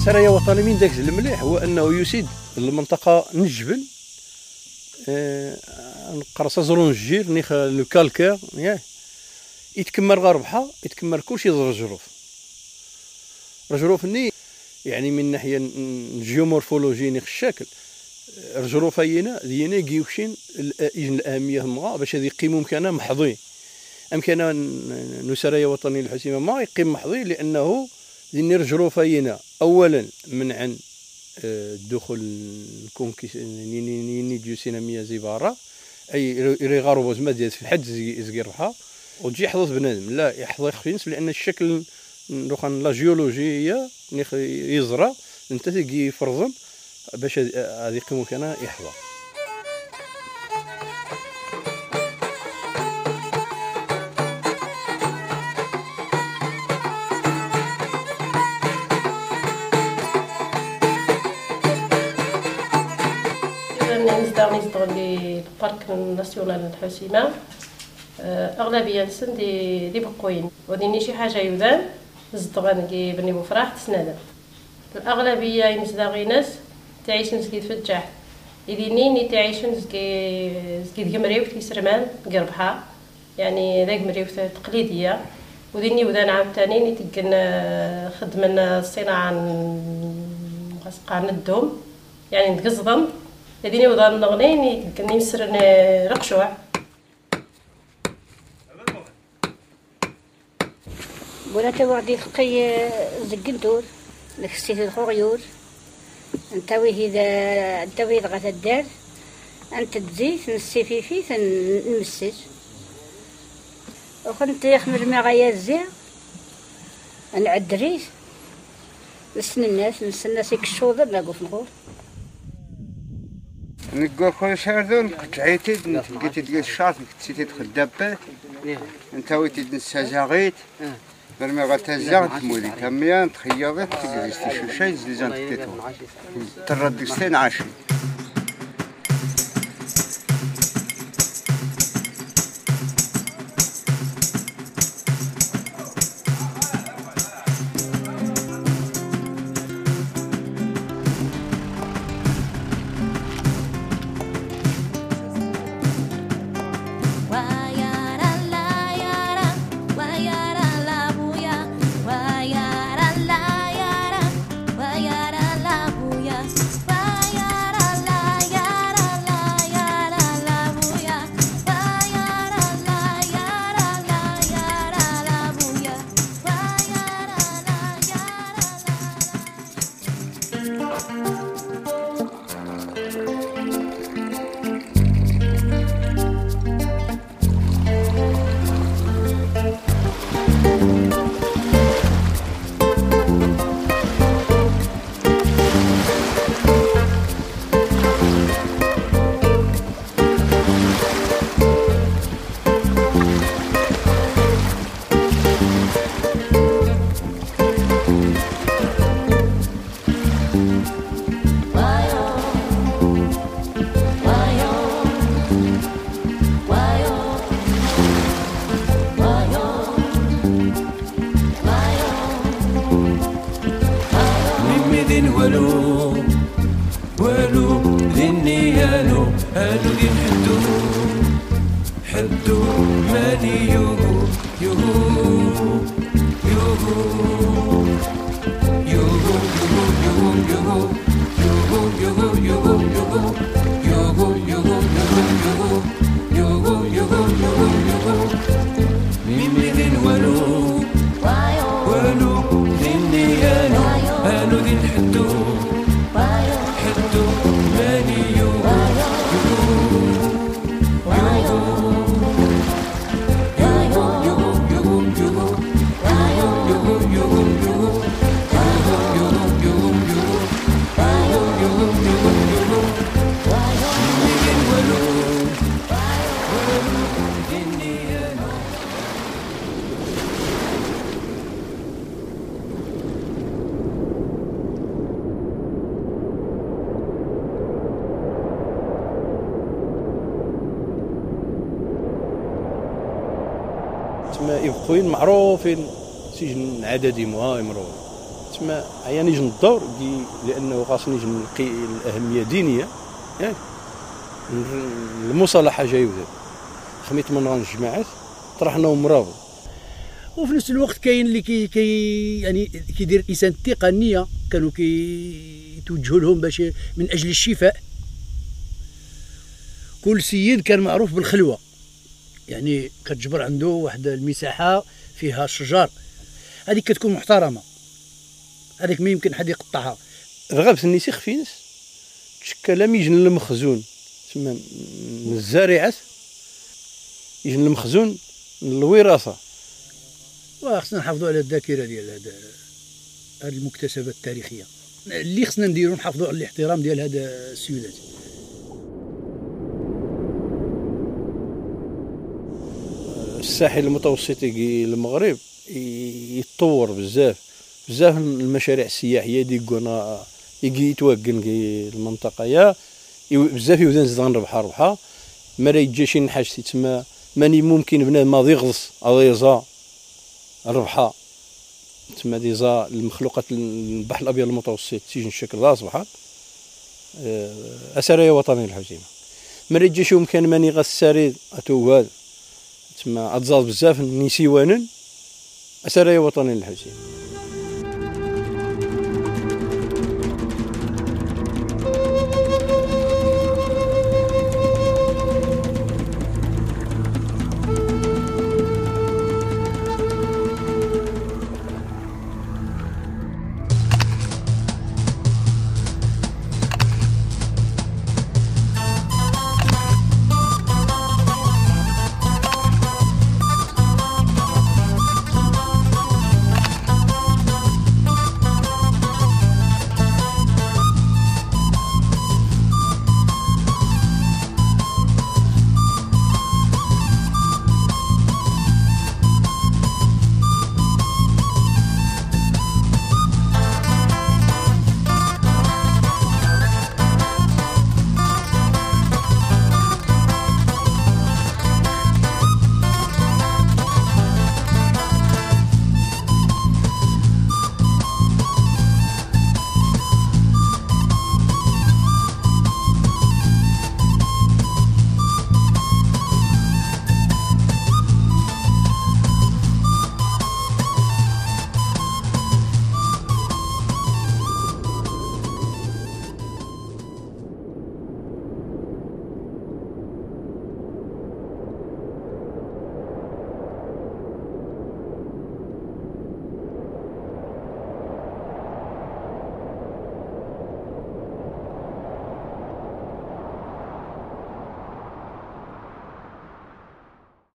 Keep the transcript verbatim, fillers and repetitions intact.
سرايا وطني من داك المليح هو انه يسيد المنطقه الجبل نقرص زرونجير نيخ لو كالكير ياك يتكمل غير بحر يتكمل كلشي رجروف رجروف ني يعني من ناحيه الجيومورفولوجي نيخ الشكل رجروفينا دينا كيوكشين الاجن الاهميه مغا باش هذه يقيموا مكانه محظي امكن نسرايا وطني الحسيمه ما يقيم محظي لانه ديني رجروفينا اولا منعا الدخول الكونكيس ني ديو سيناميه زباره اي ريغارو زعما ديال في الحد زكيرها وتجي يحفظ بنادم لا يحفظ خفينس لان الشكل دوخان لا جيولوجيه يزرع انت تيجي يفرزن باش هذه يقيموا كان يحفظ. نستغل البارك ناسيونال الحسيمه اغلبيه نسن دي دي بقوين وديني شي حاجه يودان زدغان كي بني بفراح تسنادا الاغلبيه يمزداغي ناس تعيش نسكي في الجاح يديني ني تعيش نسكي نسكي دغمريو في سرمان قربها يعني ذاك مريو تقليديه وديني ودان عاوتاني ني تكن خدمنا الصناعه غسقان الدوم يعني نتقصدم يديني وضان نغنيني كني مسرن رقشوع ولا توعدي تلقي زقندور لكستي الخغيور نتاوي اذا نتاوي غا الدار انت تزيت نسي في نمسج وكنت يخمر ما غيازي نعدريس نسن الناس نسن الناس يكشوضر ناقف نقول نقول خويا شاردون كنت عيتيد لقيتي ديال الشاط كنت تدخل دابات انت ويتي نساجاغيت برمي غتازاغ تمولي كاميان تخيضت تجلستي شوشاي زلزان تيتو ترد ستين عاشر والو والو ذني هالو هالو دين حدو حدو مالي يوهو يوهو يوهو يوهو يوهو يوهو يوهو يوهو يوهو يوهو يوهو يوهو يوهو يوهو يوهو ميمي ذن والو والو ذني هالو هالو دين حدو حدو مالي يوهو تما يبقوين معروفين سجن عددي مها يمرو تما عيان يجي الدور لانه خاصني يجي نلقي الاهميه دينيه ياك المصالحه جايوده خميت من الجماعات طرحناهم مرابط. وفي نفس الوقت كاين اللي كي, كي يعني كيدير الانسان الثقه النيه كانوا كيتوجهوا لهم باش من اجل الشفاء. كل سيد كان معروف بالخلوه، يعني كتجبر عنده واحد المساحه فيها شجر، هذيك كتكون محترمه، هذيك ما يمكن حد يقطعها. رغبت النسيخ في ناس تشكل ميجن المخزون تما من الزارعات يجن المخزون الوراثه، وخصنا نحافظوا على الذاكره ديال هذا هذه المكتسبات التاريخيه اللي خصنا نديروا، نحافظوا على الاحترام ديال هذا السيولات. الساحل المتوسطي المغرب يتطور بزاف بزاف المشاريع السياحيه ديكونا يجي يتوكن المنطقه يا بزاف يودان زيد غنربحها ربحها ما راه يجي شي نحاس تما ماني ممكن بنادم ما يغص اديزا ربحها تما ديزا المخلوقات البحر الابيض المتوسط تيجي نشكل راس بحال اسريه وطنيه الحوسيمه ما راه يجي شي مكان ماني غا السريد اتوال تما اتزاد بزاف نسيوانا اسريه وطنيه الحوسيمه.